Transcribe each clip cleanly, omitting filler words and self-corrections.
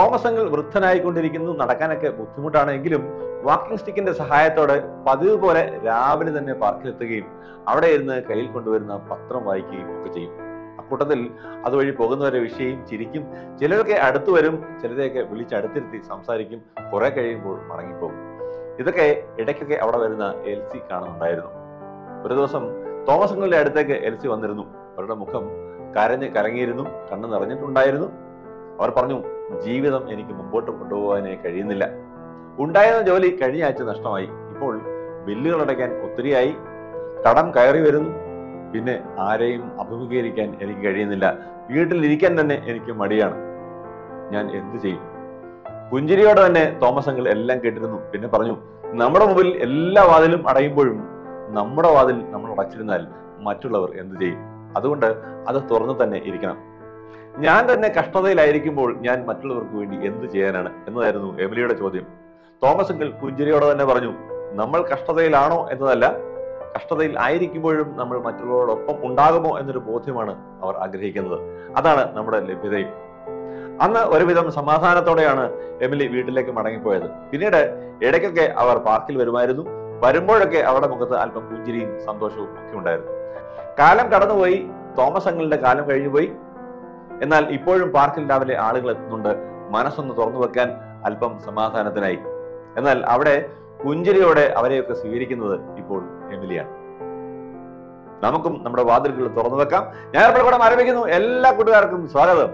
Thomas uncle വൃദ്ധനായിക്കൊണ്ടിരിക്കുന്നു, നടക്കാനൊക്കെ ബുദ്ധിമുട്ടാണെങ്കിലും walking സ്റ്റിക്കിന്റെ സഹായത്തോടെ പതിവ് പോലെ രാവിലെ തന്നെ പാർക്കിലെത്തുകയും അവിടെ ഇരുന്ന് കയ്യിൽ കൊണ്ടുവരുന്ന പത്രം വായിക്കുകയും ഒക്കെ ചെയ്യും. അക്കൂട്ടത്തിൽ അതുവഴി പോകുന്നവരെ വിഷയം ചിരിക്കും. ചിലരൊക്കെ അടുത്തു വരും, ചിലരെയൊക്കെ വിളിച്ചടുത്തിരുത്തി സംസാരിക്കും. കുറെ കഴിയുമ്പോൾ മടങ്ങിപ്പോകും. ഇതൊക്കെ ഇടയ്ക്കൊക്കെ അവിടെ വരുന്ന എൽസി കാണുന്നുണ്ടായിരുന്നു. ഒരു ദിവസം തോമസ് അങ്കിളിന്റെ അടുത്തേക്ക് എൽസി വന്നിരുന്നു. അവരുടെ മുഖം കരഞ്ഞ് കലങ്ങിയിരുന്നു, കണ്ണ് നിറഞ്ഞിട്ടുണ്ടായിരുന്നു. അവർ പറഞ്ഞു, ജീവിതം എനിക്ക് മുമ്പോട്ട് കൊണ്ടുപോകാനേ കഴിയുന്നില്ല. ഉണ്ടായിരുന്ന ജോലി കഴിഞ്ഞ ആഴ്ച നഷ്ടമായി. ഇപ്പോൾ ബില്ലുകൾ അടയ്ക്കാൻ ഒത്തിരിയായി, കടം കയറി വരുന്നു. പിന്നെ ആരെയും അഭിമുഖീകരിക്കാൻ എനിക്ക് കഴിയുന്നില്ല. വീട്ടിലിരിക്കാൻ തന്നെ എനിക്ക് മടിയാണ്. ഞാൻ എന്ത് ചെയ്യും? പുഞ്ചിരിയോടെ തന്നെ തോമസ് അങ്കിൾ എല്ലാം കേട്ടിരുന്നു. പിന്നെ പറഞ്ഞു, നമ്മുടെ മുമ്പിൽ എല്ലാ വാതിലും അടയുമ്പോഴും നമ്മുടെ വാതിൽ നമ്മൾ അടച്ചിരുന്നാൽ മറ്റുള്ളവർ എന്ത് ചെയ്യും? അതുകൊണ്ട് അത് തുറന്നു തന്നെ ഇരിക്കണം. ഞാൻ തന്നെ കഷ്ടതയിലായിരിക്കുമ്പോൾ ഞാൻ മറ്റുള്ളവർക്ക് വേണ്ടി എന്ത് ചെയ്യാനാണ് എന്നതായിരുന്നു എമിലിയുടെ ചോദ്യം. തോമസ് അങ്കിൾ പുഞ്ചിരിയോടെ തന്നെ പറഞ്ഞു, നമ്മൾ കഷ്ടതയിലാണോ എന്നതല്ല, കഷ്ടതയിൽ ആയിരിക്കുമ്പോഴും നമ്മൾ മറ്റുള്ളവരോടൊപ്പം ഉണ്ടാകുമോ എന്നൊരു ബോധ്യമാണ് അവർ ആഗ്രഹിക്കുന്നത്. അതാണ് നമ്മുടെ ലഭ്യതയും. അന്ന് ഒരുവിധം സമാധാനത്തോടെയാണ് എമിലി വീട്ടിലേക്ക് മടങ്ങിപ്പോയത്. പിന്നീട് ഇടയ്ക്കൊക്കെ അവർ പാർക്കിൽ വരുമായിരുന്നു. വരുമ്പോഴൊക്കെ അവരുടെ മുഖത്ത് അല്പം പുഞ്ചിരിയും സന്തോഷവും ഒക്കെ ഉണ്ടായിരുന്നു. കാലം കടന്നുപോയി, തോമസ് അങ്കിളിന്റെ കാലം കഴിഞ്ഞുപോയി. എന്നാൽ ഇപ്പോഴും പാർക്കിൽ രാവിലെ ആളുകൾ എത്തുന്നുണ്ട്, മനസ്സൊന്ന് തുറന്നു വെക്കാൻ, അല്പം സമാധാനത്തിനായി. എന്നാൽ അവിടെ പുഞ്ചിരിയോടെ അവരെയൊക്കെ സ്വീകരിക്കുന്നത് ഇപ്പോൾ എമിലിയാണ്. നമുക്കും നമ്മുടെ വാതിലുകൾ തുറന്നു വെക്കാം. ഞാൻ ഇവിടെ ആരംഭിക്കുന്നു. എല്ലാ കൂട്ടുകാർക്കും സ്വാഗതം.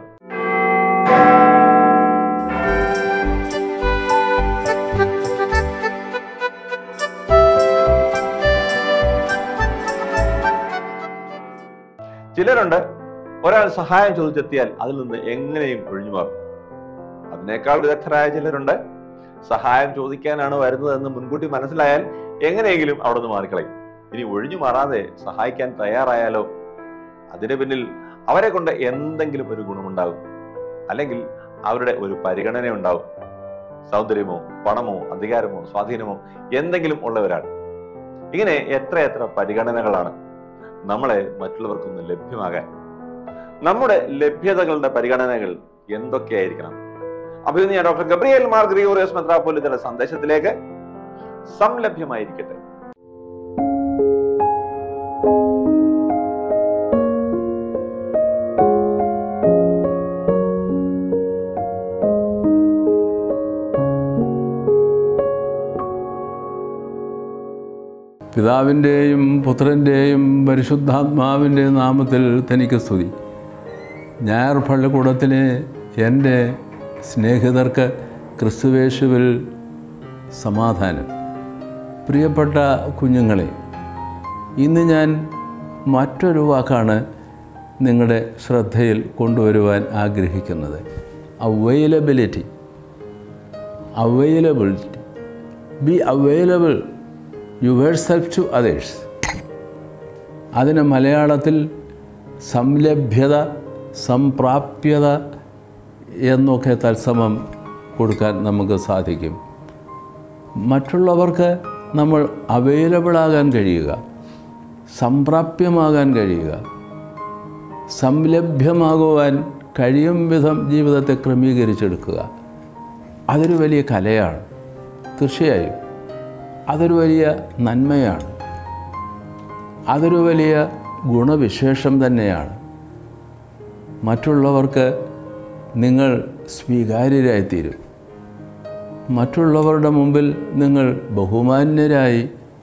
ചിലരുണ്ട്, ഒരാൾ സഹായം ചോദിച്ചെത്തിയാൽ അതിൽ നിന്ന് എങ്ങനെയും ഒഴിഞ്ഞു മാറും. അതിനേക്കാൾ വിദഗ്ധരായ ചിലരുണ്ട്, സഹായം ചോദിക്കാനാണ് വരുന്നതെന്ന് മുൻകൂട്ടി മനസ്സിലായാൽ എങ്ങനെയെങ്കിലും അവിടെ നിന്ന് മാറിക്കളയും. ഇനി ഒഴിഞ്ഞു മാറാതെ സഹായിക്കാൻ തയ്യാറായാലോ, അതിന് പിന്നിൽ അവരെ കൊണ്ട് എന്തെങ്കിലും ഒരു ഗുണമുണ്ടാകും, അല്ലെങ്കിൽ അവരുടെ ഒരു പരിഗണന ഉണ്ടാവും. സൗന്ദര്യമോ പണമോ അധികാരമോ സ്വാധീനമോ എന്തെങ്കിലും ഉള്ളവരാണ്. ഇങ്ങനെ എത്ര പരിഗണനകളാണ് നമ്മളെ മറ്റുള്ളവർക്കൊന്ന് ലഭ്യമാകാൻ. നമ്മുടെ ലഭ്യതകളുടെ പരിഗണനകൾ എന്തൊക്കെയായിരിക്കണം? അഭിനന്ദ ഡോക്ടർ ഗബ്രിയേൽ മാർ ഗ്രിഗോറിയോസ് മെത്രാപ്പോലീത്തയുടെ സന്ദേശത്തിലേക്ക് സംലഭ്യമായിരിക്കട്ടെ. പിതാവിൻ്റെയും പുത്രൻ്റെയും പരിശുദ്ധാത്മാവിൻ്റെ നാമത്തിൽ തനിക്ക് സ്തുതി. ഞായർ പള്ളിക്കൂടത്തിലെ എൻ്റെ സ്നേഹിതർക്ക് ക്രിസ്തുവേശുവിൽ സമാധാനം. പ്രിയപ്പെട്ട കുഞ്ഞുങ്ങളെ, ഇന്ന് ഞാൻ മറ്റൊരു വാക്കാണ് നിങ്ങളുടെ ശ്രദ്ധയിൽ കൊണ്ടുവരുവാൻ ആഗ്രഹിക്കുന്നത്. Availability. Be available yourself to others. അതിന് മലയാളത്തിൽ സംലഭ്യത, സംപ്രാപ്യത എന്നൊക്കെ തത്സമം കൊടുക്കാൻ നമുക്ക് സാധിക്കും. മറ്റുള്ളവർക്ക് നമ്മൾ അവൈലബിളാകാൻ കഴിയുക, സംപ്രാപ്യമാകാൻ കഴിയുക, സംലഭ്യമാകുവാൻ കഴിയും വിധം ജീവിതത്തെ ക്രമീകരിച്ചെടുക്കുക. അതൊരു വലിയ കലയാണ്. തീർച്ചയായും അതൊരു വലിയ നന്മയാണ്. അതൊരു വലിയ ഗുണവിശേഷം തന്നെയാണ്. മറ്റുള്ളവർക്ക് നിങ്ങൾ സ്വീകാര്യരായിത്തീരും. മറ്റുള്ളവരുടെ മുമ്പിൽ നിങ്ങൾ ബഹുമാന്യരായി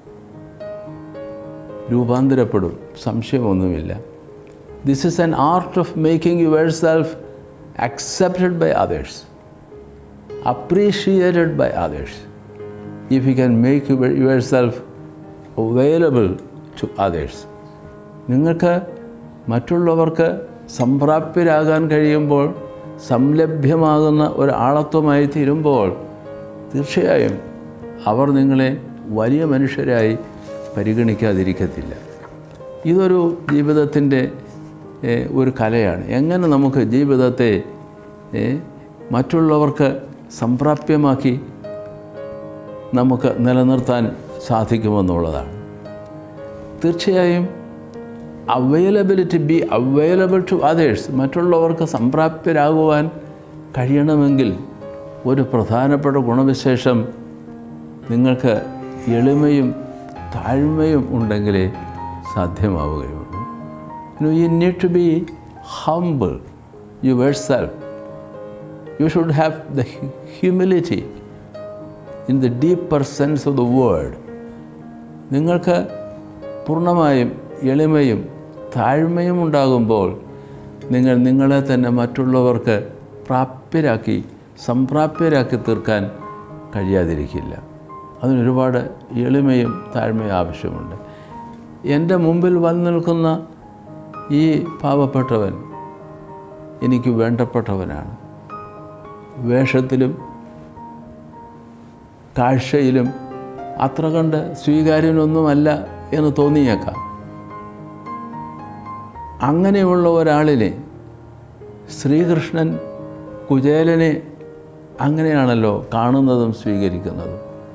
രൂപാന്തരപ്പെടും, സംശയമൊന്നുമില്ല. This is an art of making yourself accepted by others, appreciated by others. If you can make yourself available to others, നിങ്ങൾക്ക് മറ്റുള്ളവർക്ക് സംപ്രാപ്യരാകാൻ കഴിയുമ്പോൾ, സംലഭ്യമാകുന്ന ഒരാളത്വമായി തീരുമ്പോൾ തീർച്ചയായും അവർ നിങ്ങളെ വലിയ മനുഷ്യരായി പരിഗണിക്കാതിരിക്കത്തില്ല. ഇതൊരു ജീവിതത്തിൻ്റെ ഒരു കലയാണ്. എങ്ങനെ നമുക്ക് ജീവിതത്തെ മറ്റുള്ളവർക്ക് സംപ്രാപ്യമാക്കി നമുക്ക് നിലനിർത്താൻ സാധിക്കുമെന്നുള്ളതാണ്. തീർച്ചയായും ബി അവൈലബിൾ ടു അതേഴ്സ്, മറ്റുള്ളവർക്ക് സംപ്രാപ്തരാകുവാൻ കഴിയണമെങ്കിൽ ഒരു പ്രധാനപ്പെട്ട ഗുണവിശേഷം നിങ്ങൾക്ക് എളിമയും താഴ്മയും ഉണ്ടെങ്കിലേ സാധ്യമാവുകയുള്ളൂ. You need to be humble yourself. You should have the humility in the deeper sense of the word. നിങ്ങൾക്ക് പൂർണ്ണമായും എളിമയും താഴ്മയും ഉണ്ടാകുമ്പോൾ നിങ്ങൾ നിങ്ങളെ തന്നെ മറ്റുള്ളവർക്ക് സംപ്രാപ്യരാക്കി തീർക്കാൻ കഴിയാതിരിക്കില്ല. അതിനൊരുപാട് എളിമയും താഴ്മയും ആവശ്യമുണ്ട്. എൻ്റെ മുമ്പിൽ വന്നു നിൽക്കുന്ന ഈ പാവപ്പെട്ടവൻ എനിക്ക് വേണ്ടപ്പെട്ടവനാണ്. വേഷത്തിലും കാഴ്ചയിലും അത്ര കണ്ട് സ്വീകാര്യനൊന്നുമല്ല എന്ന് തോന്നിയേക്കാം. അങ്ങനെയുള്ള ഒരാളിനെ ശ്രീകൃഷ്ണൻ കുചേലനെ അങ്ങനെയാണല്ലോ കാണുന്നതും സ്വീകരിക്കുന്നതും.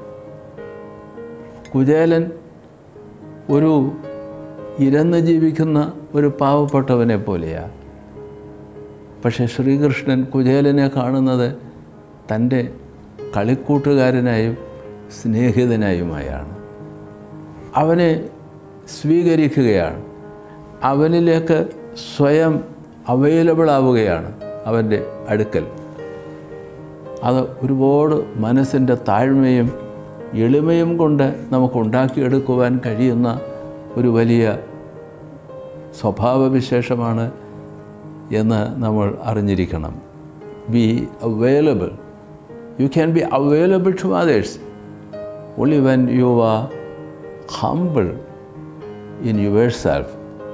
കുചേലൻ ഒരു ഇരന്ന് ജീവിക്കുന്ന ഒരു പാവപ്പെട്ടവനെ പോലെയാണ്. പക്ഷേ ശ്രീകൃഷ്ണൻ കുചേലനെ കാണുന്നത് തൻ്റെ കളിക്കൂട്ടുകാരനായും സ്നേഹിതനായുമായാണ്. അവനെ സ്വീകരിക്കുകയാണ്. അവനിലേക്ക് സ്വയം അവൈലബിൾ ആവുകയാണ് അവൻ്റെ അടുക്കൽ. അത് ഒരുപാട് മനസ്സിൻ്റെ താഴ്മയും എളിമയും കൊണ്ട് നമുക്ക് ഉണ്ടാക്കിയെടുക്കുവാൻ കഴിയുന്ന ഒരു വലിയ സ്വഭാവവിശേഷമാണ് എന്ന് നമ്മൾ അറിഞ്ഞിരിക്കണം. Be available. You can be available to others only when you are humble in yourself.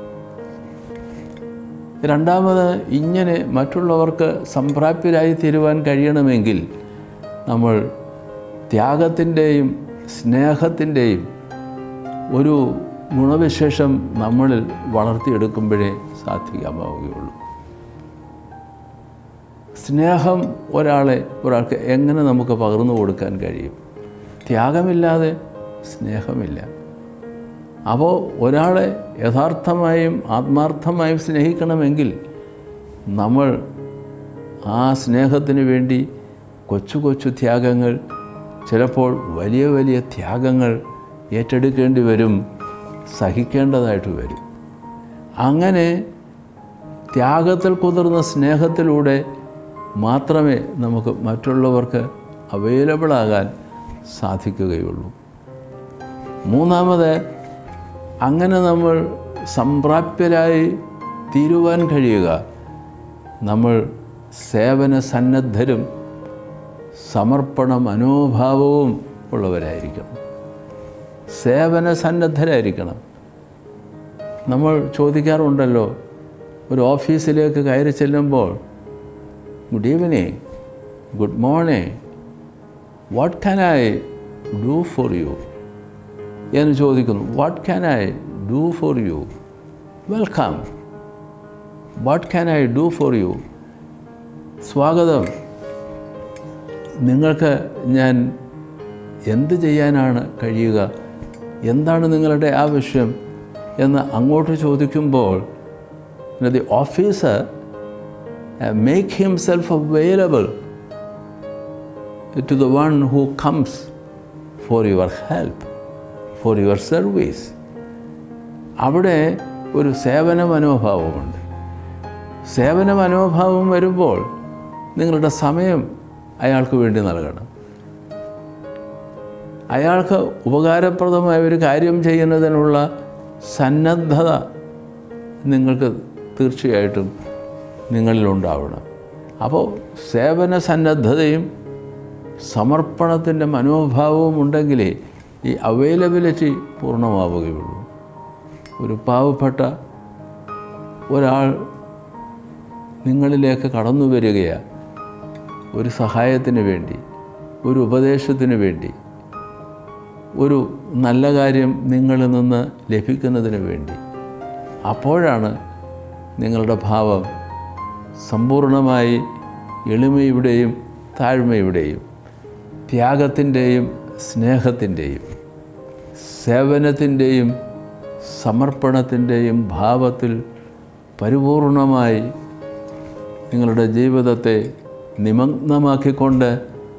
രണ്ടാമത്, ഇങ്ങനെ മറ്റുള്ളവർക്ക് സംപ്രാപ്യരായി തീരുവാൻ കഴിയണമെങ്കിൽ നമ്മൾ ത്യാഗത്തിൻ്റെയും സ്നേഹത്തിൻ്റെയും ഒരു ഗുണവിശേഷം നമ്മളിൽ വളർത്തിയെടുക്കുമ്പോഴേ സാധിക്കാമാവുകയുള്ളൂ. സ്നേഹം ഒരാൾക്ക് എങ്ങനെ നമുക്ക് പകർന്നു കൊടുക്കാൻ കഴിയും? ത്യാഗമില്ലാതെ സ്നേഹമില്ല. അപ്പോൾ ഒരാളെ യഥാർത്ഥമായും ആത്മാർത്ഥമായും സ്നേഹിക്കണമെങ്കിൽ നമ്മൾ ആ സ്നേഹത്തിന് വേണ്ടി കൊച്ചു കൊച്ചു ത്യാഗങ്ങൾ, ചിലപ്പോൾ വലിയ വലിയ ത്യാഗങ്ങൾ ഏറ്റെടുക്കേണ്ടി വരും, സഹിക്കേണ്ടതായിട്ട് വരും. അങ്ങനെ ത്യാഗത്തിൽ കുതിർന്ന സ്നേഹത്തിലൂടെ മാത്രമേ നമുക്ക് മറ്റുള്ളവർക്ക് അവൈലബിളാകാൻ സാധിക്കുകയുള്ളൂ. മൂന്നാമത്, അങ്ങനെ നമ്മൾ സംപ്രാപ്യരായി തീരുവാൻ കഴിയുക നമ്മൾ സേവന സന്നദ്ധരും സമർപ്പണ മനോഭാവവും ഉള്ളവരായിരിക്കണം. സേവന സന്നദ്ധരായിരിക്കണം. നമ്മൾ ചോദിക്കാറുണ്ടല്ലോ, ഒരു ഓഫീസിലേക്ക് കയറി ചെല്ലുമ്പോൾ good evening, good morning, what can I do for you എന്ന് ചോദിക്കുന്നു. What can I do for you? Welcome. What can I do for you? സ്വാഗതം. നിങ്ങൾക്ക് ഞാൻ എന്ത് ചെയ്യാനാണ് കഴിയുക? എന്താണ് നിങ്ങളുടെ ആവശ്യം എന്ന് അങ്ങോട്ട് ചോദിക്കുമ്പോൾ the officer make himself available to the one who comes for your help, for your service. അവിടെ ഒരു സേവന മനോഭാവമുണ്ട്. സേവന മനോഭാവം വരുമ്പോൾ നിങ്ങളുടെ സമയം അയാൾക്ക് വേണ്ടി നൽകണം. അയാൾക്ക് ഉപകാരപ്രദമായ ഒരു കാര്യം ചെയ്യുന്നതിനുള്ള സന്നദ്ധത നിങ്ങൾക്ക് തീർച്ചയായിട്ടും നിങ്ങളിലുണ്ടാവണം. അപ്പോൾ സേവന സന്നദ്ധതയും സമർപ്പണത്തിൻ്റെ മനോഭാവവും ഉണ്ടെങ്കിലേ ഈ അവൈലബിലിറ്റി പൂർണ്ണമാവുകയുള്ളൂ. ഒരു പാവപ്പെട്ട ഒരാൾ നിങ്ങളിലേക്ക് കടന്നു വരികയാണ് ഒരു സഹായത്തിന് വേണ്ടി, ഒരു ഉപദേശത്തിന് വേണ്ടി, ഒരു നല്ല കാര്യം നിങ്ങളിൽ നിന്ന് ലഭിക്കുന്നതിന് വേണ്ടി. അപ്പോഴാണ് നിങ്ങളുടെ ഭാവം സമ്പൂർണ്ണമായി എളിമയുടെയും താഴ്മയുടെയും ത്യാഗത്തിൻ്റെയും സ്നേഹത്തിൻ്റെയും സേവനത്തിൻ്റെയും സമർപ്പണത്തിൻ്റെയും ഭാവത്തിൽ പരിപൂർണമായി നിങ്ങളുടെ ജീവിതത്തെ നിമഗ്നമാക്കിക്കൊണ്ട്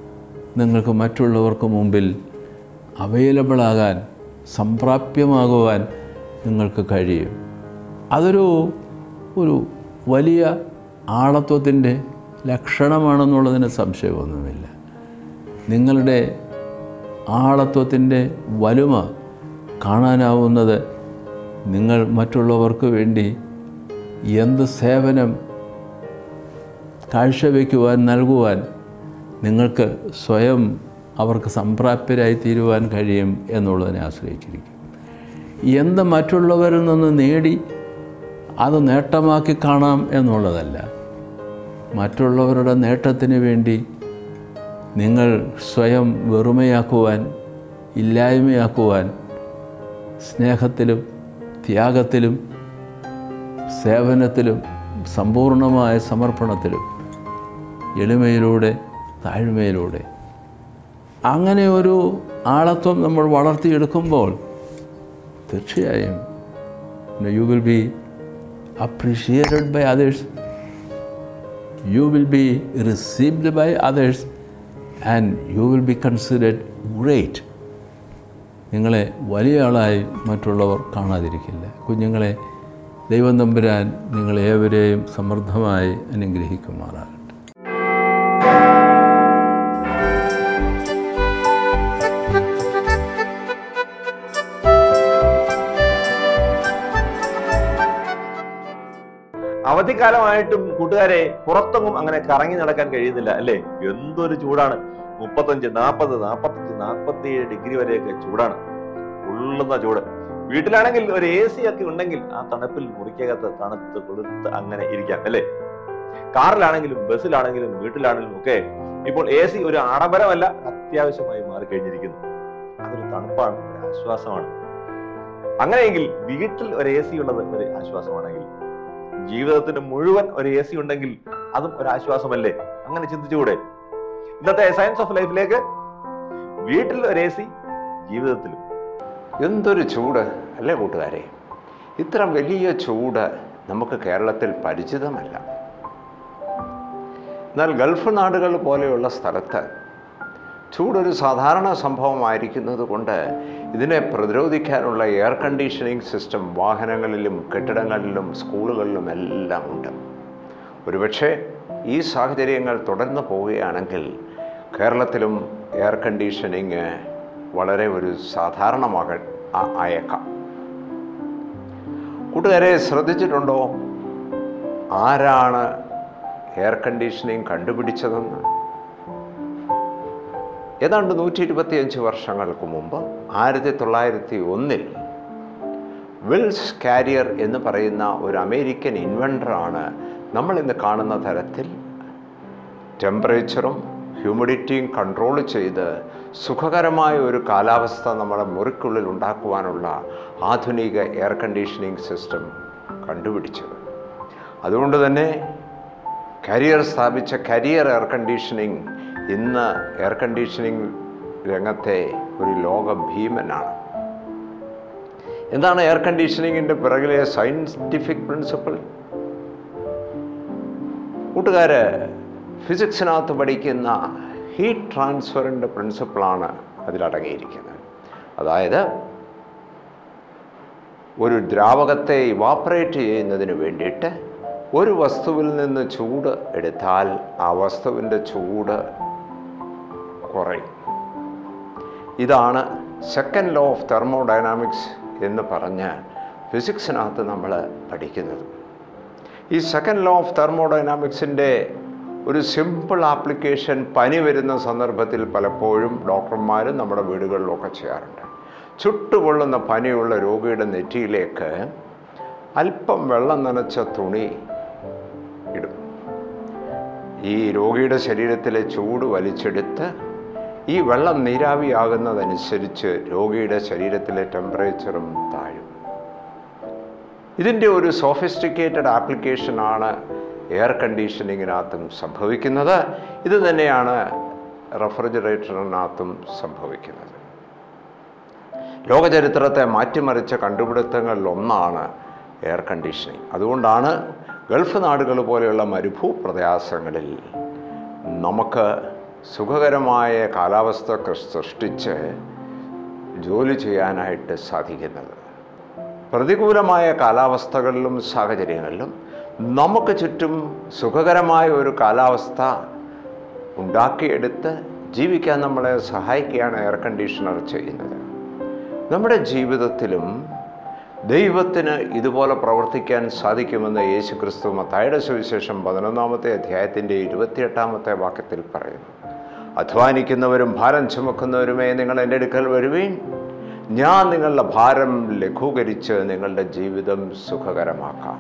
നിങ്ങൾക്ക് മറ്റുള്ളവർക്ക് മുമ്പിൽ അവൈലബിളാകാൻ, സംപ്രാപ്യമാകുവാൻ നിങ്ങൾക്ക് കഴിയും. അതൊരു വലിയ ആളത്വത്തിൻ്റെ ലക്ഷണമാണെന്നുള്ളതിന് സംശയമൊന്നുമില്ല. നിങ്ങളുടെ ആളത്വത്തിൻ്റെ വലുമ കാണാനാവുന്നത് നിങ്ങൾ മറ്റുള്ളവർക്ക് വേണ്ടി എന്ത് സേവനം കാഴ്ചവെക്കുവാൻ, നൽകുവാൻ നിങ്ങൾക്ക് സ്വയം അവർക്ക് സംപ്രാപ്തരായി തീരുവാൻ കഴിയും എന്നുള്ളതിനെ ആശ്രയിച്ചിരിക്കും. എന്ത് മറ്റുള്ളവരിൽ നിന്ന് നേടി അത് നേട്ടമാക്കി കാണാം എന്നുള്ളതല്ല. മറ്റുള്ളവരുടെ നേട്ടത്തിന് വേണ്ടി നിങ്ങൾ സ്വയം വെറുമയാക്കുവാൻ, ഇല്ലായ്മയാക്കുവാൻ, സ്നേഹത്തിലും ത്യാഗത്തിലും സേവനത്തിലും സമ്പൂർണമായ സമർപ്പണത്തിലും എളിമയിലൂടെ, താഴ്മയിലൂടെ അങ്ങനെ ഒരു ആളത്വം നമ്മൾ വളർത്തിയെടുക്കുമ്പോൾ തീർച്ചയായും you will be appreciated by others, you will be received by others, and you will be considered great. നിങ്ങളെ വലിയ ആളായി മറ്റുള്ളവർ കാണാതിരിക്കില്ല. കുഞ്ഞുങ്ങളെ, ദൈവം തമ്പുരാൻ നിങ്ങളേവരെയും സമൃദ്ധമായി അനുഗ്രഹിക്കുമാറാകട്ടെ. അവധിക്കാലമായിട്ടും കൂട്ടുകാരെ പുറത്തൊന്നും അങ്ങനെ കറങ്ങി നടക്കാൻ കഴിയുന്നില്ല അല്ലേ? എന്തൊരു ചൂടാണ്! 35, 40, 45, 47 ഡിഗ്രി വരെയൊക്കെ ചൂടാണ്. ഉള്ളുന്ന ചൂട്. വീട്ടിലാണെങ്കിൽ ഒരു AC ഒക്കെ ഉണ്ടെങ്കിൽ ആ തണുപ്പിൽ മുറിക്കകത്ത് തണുത്ത് കൊടുത്ത് അങ്ങനെ ഇരിക്കാം അല്ലേ? കാറിലാണെങ്കിലും ബസ്സിലാണെങ്കിലും വീട്ടിലാണെങ്കിലും ഒക്കെ ഇപ്പോൾ AC ഒരു ആഡംബരമല്ല, അത്യാവശ്യമായി മാറിക്കഴിഞ്ഞിരിക്കുന്നു. അതൊരു തണുപ്പാണ്, ഒരു ആശ്വാസമാണ്. അങ്ങനെയെങ്കിൽ വീട്ടിൽ ഒരു AC ഉള്ളത് ഒരു ആശ്വാസമാണെങ്കിൽ, ജീവിതത്തിന് മുഴുവൻ ഒരു AC ഉണ്ടെങ്കിൽ അതും ഒരു ആശ്വാസമല്ലേ? അങ്ങനെ ചിന്തിച്ചുകൂടെ? ഇന്നത്തെ സയൻസ് ഓഫ് ലൈഫിലേക്ക് വീട്ടിൽ ഒരു AC, ജീവിതത്തിലും. എന്തൊരു ചൂട് അല്ലേ കൂട്ടുകാരെ? ഇത്ര വലിയ ചൂട് നമുക്ക് കേരളത്തിൽ പരിചിതമല്ല. എന്നാൽ ഗൾഫ് നാടുകൾ പോലെയുള്ള സ്ഥലത്ത് ചൂടൊരു സാധാരണ സംഭവമായിരിക്കുന്നത് കൊണ്ട് ഇതിനെ പ്രതിരോധിക്കാനുള്ള എയർ കണ്ടീഷനിങ് സിസ്റ്റം വാഹനങ്ങളിലും കെട്ടിടങ്ങളിലും സ്കൂളുകളിലും എല്ലാം ഉണ്ട്. ഒരുപക്ഷെ ഈ സാഹചര്യങ്ങൾ തുടർന്ന് പോവുകയാണെങ്കിൽ കേരളത്തിലും എയർ കണ്ടീഷനിങ് വളരെ ഒരു ആയേക്കാം. കൂട്ടുകാരെ, ശ്രദ്ധിച്ചിട്ടുണ്ടോ ആരാണ് എയർ കണ്ടീഷനിങ് കണ്ടുപിടിച്ചതെന്ന്? ഏതാണ്ട് 125 വർഷങ്ങൾക്ക് മുമ്പ് 1901 വിൽസ് കാരിയർ എന്ന് പറയുന്ന ഒരു അമേരിക്കൻ ഇൻവെൻറ്ററാണ് നമ്മളിന്ന് കാണുന്ന തരത്തിൽ ടെമ്പറേച്ചറും ഹ്യൂമിഡിറ്റിയും കൺട്രോൾ ചെയ്ത് സുഖകരമായ ഒരു കാലാവസ്ഥ നമ്മുടെ മുറിക്കുള്ളിൽ ഉണ്ടാക്കുവാനുള്ള ആധുനിക എയർ കണ്ടീഷനിങ് സിസ്റ്റം കണ്ടുപിടിച്ചത്. അതുകൊണ്ട് തന്നെ കാരിയർ സ്ഥാപിച്ച കാരിയർ എയർ കണ്ടീഷനിങ് ഇന്ന് എയർ കണ്ടീഷനിങ് രംഗത്തെ ഒരു ലോക ഭീമനാണ്. എന്താണ് എയർ കണ്ടീഷനിങ്ങിൻ്റെ പിറകിലെ സയൻറ്റിഫിക് പ്രിൻസിപ്പിൾ? കൂട്ടുകാര്, ഫിസിക്സിനകത്ത് പഠിക്കുന്ന ഹീറ്റ് ട്രാൻസ്ഫറിൻ്റെ പ്രിൻസിപ്പിളാണ് അതിലടങ്ങിയിരിക്കുന്നത്. അതായത് ഒരു ദ്രാവകത്തെ ഇവാപ്പറേറ്റ് ചെയ്യുന്നതിന് വേണ്ടിയിട്ട് ഒരു വസ്തുവിൽ നിന്ന് ചൂട് എടുത്താൽ ആ വസ്തുവിൻ്റെ ചൂട് കുറയും. ഇതാണ് സെക്കൻഡ് ലോ ഓഫ് തെർമോഡൈനാമിക്സ് എന്ന് പറഞ്ഞ് ഫിസിക്സിനകത്ത് നമ്മൾ പഠിക്കുന്നത്. ഈ സെക്കൻഡ് ലോ ഓഫ് തെർമോഡൈനാമിക്സിൻ്റെ ഒരു സിമ്പിൾ ആപ്ലിക്കേഷൻ പനി വരുന്ന സന്ദർഭത്തിൽ പലപ്പോഴും ഡോക്ടർമാരും നമ്മുടെ വീടുകളിലൊക്കെ ചെയ്യാറുണ്ട്. ചുട്ടുപൊള്ളുന്ന പനിയുള്ള രോഗിയുടെ നെറ്റിയിലേക്ക് അല്പം വെള്ളം നനച്ച തുണി ഇടും. ഈ രോഗിയുടെ ശരീരത്തിലെ ചൂട് വലിച്ചെടുത്ത് ഈ വെള്ളം നീരാവിയാകുന്നതനുസരിച്ച് രോഗിയുടെ ശരീരത്തിലെ ടെമ്പറേച്ചറും താഴും. ഇതിൻ്റെ ഒരു സോഫിസ്റ്റിക്കേറ്റഡ് ആപ്ലിക്കേഷനാണ് എയർ കണ്ടീഷനിങ്ങിനകത്തും സംഭവിക്കുന്നത്. ഇത് തന്നെയാണ് റെഫ്രിജറേറ്ററിനകത്തും സംഭവിക്കുന്നത്. ലോകചരിത്രത്തെ മാറ്റിമറിച്ച കണ്ടുപിടുത്തങ്ങളിലൊന്നാണ് എയർ കണ്ടീഷനിങ്. അതുകൊണ്ടാണ് ഗൾഫ് നാടുകൾ പോലെയുള്ള മരുഭൂപ്രദേശങ്ങളിൽ നമുക്ക് സുഖകരമായ കാലാവസ്ഥ സൃഷ്ടിച്ച് ജോലി ചെയ്യാനായിട്ട് സാധിക്കുന്നത്. പ്രതികൂലമായ കാലാവസ്ഥകളിലും സാഹചര്യങ്ങളിലും നമുക്ക് ചുറ്റും സുഖകരമായ ഒരു കാലാവസ്ഥ ഉണ്ടാക്കിയെടുത്ത് ജീവിക്കാൻ നമ്മളെ സഹായിക്കുകയാണ് എയർ കണ്ടീഷണർ ചെയ്യുന്നത്. നമ്മുടെ ജീവിതത്തിലും ദൈവത്തിന് ഇതുപോലെ പ്രവർത്തിക്കാൻ സാധിക്കുമെന്ന് യേശുക്രിസ്തു മത്തായിയുടെ സുവിശേഷം 11-ാമത്തെ അധ്യായത്തിൻ്റെ 28-ാമത്തെ വാക്യത്തിൽ പറയുന്നു. അധ്വാനിക്കുന്നവരും ഭാരം ചുമക്കുന്നവരുമേ, നിങ്ങൾ എൻ്റെ അടുക്കൽ വരുവീൻ, ഞാൻ നിങ്ങളുടെ ഭാരം ലഘൂകരിച്ച് നിങ്ങളുടെ ജീവിതം സുഖകരമാക്കാം.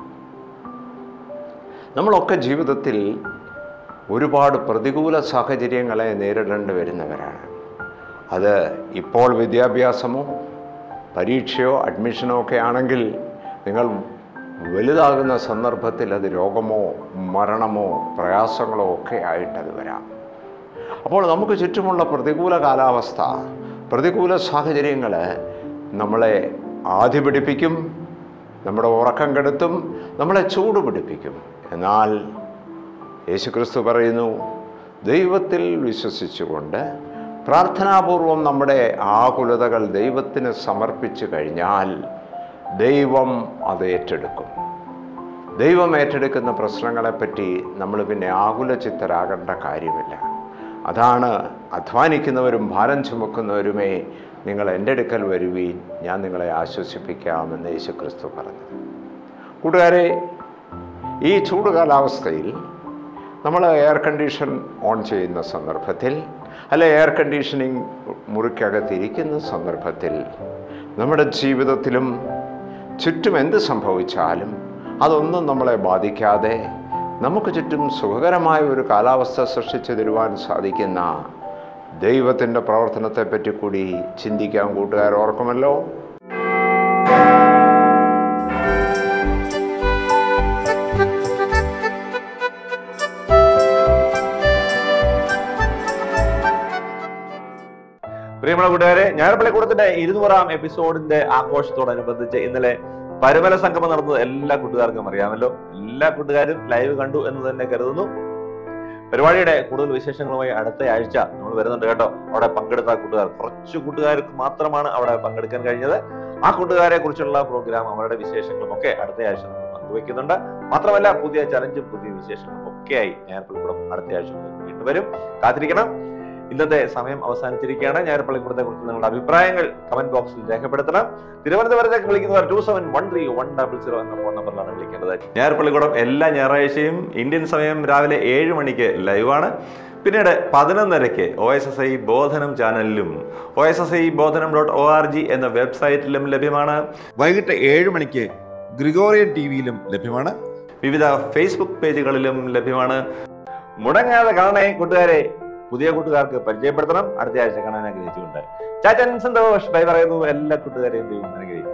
നമ്മളൊക്കെ ജീവിതത്തിൽ ഒരുപാട് പ്രതികൂല സാഹചര്യങ്ങളെ നേരിടേണ്ടി വരുന്നവരാണ്. അത് ഇപ്പോൾ വിദ്യാഭ്യാസമോ പരീക്ഷയോ അഡ്മിഷനോ ഒക്കെ ആണെങ്കിൽ നിങ്ങൾ വലുതാകുന്ന സന്ദർഭത്തിൽ അത് രോഗമോ മരണമോ പ്രയാസങ്ങളോ ഒക്കെ ആയിട്ടത് വരാം. അപ്പോൾ നമുക്ക് ചുറ്റുമുള്ള പ്രതികൂല കാലാവസ്ഥ, പ്രതികൂല സാഹചര്യങ്ങൾ നമ്മളെ ആധി പിടിപ്പിക്കും, നമ്മുടെ ഉറക്കം കെടുത്തും, നമ്മളെ ചൂട് പിടിപ്പിക്കും. എന്നാൽ യേശുക്രിസ്തു പറയുന്നു, ദൈവത്തിൽ വിശ്വസിച്ചുകൊണ്ട് പ്രാർത്ഥനാപൂർവം നമ്മുടെ ആകുലതകൾ ദൈവത്തിന് സമർപ്പിച്ചു കഴിഞ്ഞാൽ ദൈവം അത് ഏറ്റെടുക്കും. ദൈവം ഏറ്റെടുക്കുന്ന പ്രശ്നങ്ങളെപ്പറ്റി നമ്മൾ പിന്നെ ആകുലചിത്തരാകേണ്ട കാര്യമില്ല. അതാണ് അധ്വാനിക്കുന്നവരും ഭാരം ചുമക്കുന്നവരുമേ, നിങ്ങൾ എൻ്റെ അടുക്കൽ വരുവീൻ, ഞാൻ നിങ്ങളെ ആശ്വസിപ്പിക്കാമെന്ന് യേശുക്രിസ്തു പറഞ്ഞത്. കൂട്ടുകാരെ, ഈ ചൂട് കാലാവസ്ഥയിൽ നമ്മൾ എയർ കണ്ടീഷൻ ഓൺ ചെയ്യുന്ന സന്ദർഭത്തിൽ, അല്ലെ എയർ കണ്ടീഷനിങ് മുറിക്കകത്തിരിക്കുന്ന സന്ദർഭത്തിൽ നമ്മുടെ ജീവിതത്തിലും ചുറ്റും എന്ത് സംഭവിച്ചാലും അതൊന്നും നമ്മളെ ബാധിക്കാതെ നമുക്ക് ചുറ്റും സുഖകരമായ ഒരു കാലാവസ്ഥ സൃഷ്ടിച്ചു തരുവാൻ സാധിക്കുന്ന ദൈവത്തിൻ്റെ പ്രവർത്തനത്തെപ്പറ്റി കൂടി ചിന്തിക്കാൻ കൂട്ടുകാർ ഓർക്കുമല്ലോ. പ്രിയമുള്ള കൂട്ടുകാരെ, ഞായർപ്പള്ളിക്കൂടത്തിന്റെ 200-ാം എപ്പിസോഡിന്റെ ആഘോഷത്തോടനുബന്ധിച്ച് ഇന്നലെ പരുമല സംഗമം നടന്നത് എല്ലാ കൂട്ടുകാർക്കും അറിയാമല്ലോ. എല്ലാ കൂട്ടുകാരും ലൈവ് കണ്ടു എന്ന് തന്നെ കരുതുന്നു. പരിപാടിയുടെ കൂടുതൽ വിശേഷങ്ങളുമായി അടുത്ത ആഴ്ച നമ്മൾ വരുന്നുണ്ട് കേട്ടോ. അവിടെ പങ്കെടുത്ത കൂട്ടുകാർ, കുറച്ച് കൂട്ടുകാർക്ക് മാത്രമാണ് അവിടെ പങ്കെടുക്കാൻ കഴിഞ്ഞത്. ആ കൂട്ടുകാരെ കുറിച്ചുള്ള പ്രോഗ്രാം, അവരുടെ വിശേഷങ്ങളും ഒക്കെ അടുത്ത ആഴ്ച നമ്മൾ പങ്കുവെക്കുന്നുണ്ട്. മാത്രമല്ല, പുതിയ ചലഞ്ചും പുതിയ വിശേഷങ്ങളും ഒക്കെയായി ഞായർപ്പള്ളിക്കൂടം അടുത്ത ആഴ്ച വീണ്ടും വരും. കാത്തിരിക്കണം. ഇന്നത്തെ സമയം അവസാനിച്ചിരിക്കുകയാണ്. ഞായർപ്പള്ളിക്കൂടത്തെ കുറിച്ച് നിങ്ങളുടെ അഭിപ്രായങ്ങൾ കമന്റ് ബോക്സിൽ രേഖപ്പെടുത്തണം. തിരുവനന്തപുരത്തേക്ക് വിളിക്കുന്നവർ 27131000 എന്ന ഫോൺ നമ്പറിലാണ് വിളിക്കേണ്ടത്. ഞായർപ്പള്ളിക്കൂടം എല്ലാ ഞായറാഴ്ചയും ഇന്ത്യൻ സമയം രാവിലെ 7 മണിക്ക് ലൈവാണ്. പിന്നീട് 11:30 OSSI ബോധനം ചാനലിലും OSSIബോധനം.org എന്ന വെബ്സൈറ്റിലും ലഭ്യമാണ്. വൈകിട്ട് 7 മണിക്ക് ഗ്രിഗോറിയൻ ടിവിയിലും ലഭ്യമാണ്. വിവിധ ഫേസ്ബുക്ക് പേജുകളിലും ലഭ്യമാണ്. മുടങ്ങാതെ കാണണേ കൂട്ടുകാരെ. പുതിയ കൂട്ടുകാർക്ക് പരിചയപ്പെടുത്തണം. അടുത്ത ആഴ്ച കാണാൻ ആഗ്രഹിച്ചുകൊണ്ട് ചാച്ചൻ സന്തോഷ് ബൈ പറയുന്നു. എല്ലാ കൂട്ടുകാരെയും ദൈവം അനുഗ്രഹിക്കും.